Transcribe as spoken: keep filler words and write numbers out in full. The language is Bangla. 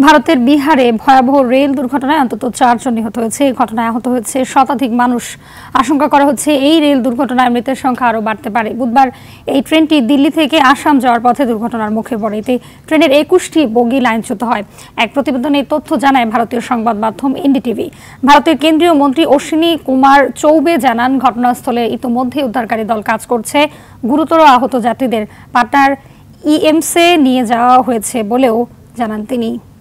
ভারতের বিহারে ভয়াবহ রেল দুর্ঘটনায় অন্তত চারজন নিহত হয়েছে। এই ঘটনায় আহত হয়েছে শতাধিক মানুষ। আশঙ্কা করা হচ্ছে এই রেল দুর্ঘটনায় মৃতের সংখ্যা আরও বাড়তে পারে। বুধবার এই ট্রেনটি দিল্লি থেকে আসাম যাওয়ার পথে দুর্ঘটনার মুখে পড়ে। এতে ট্রেনের একুশটি বগি লাইনচ্যুত হয়। এক প্রতিবেদনে এই তথ্য জানায় ভারতীয় সংবাদ মাধ্যম এনডিটিভি। ভারতের কেন্দ্রীয় মন্ত্রী অশ্বিনী কুমার চৌবে জানান, ঘটনাস্থলে ইতোমধ্যে উদ্ধারকারী দল কাজ করছে। গুরুতর আহত যাত্রীদের পাটনার ইএমসে নিয়ে যাওয়া হয়েছে বলেও জানান তিনি।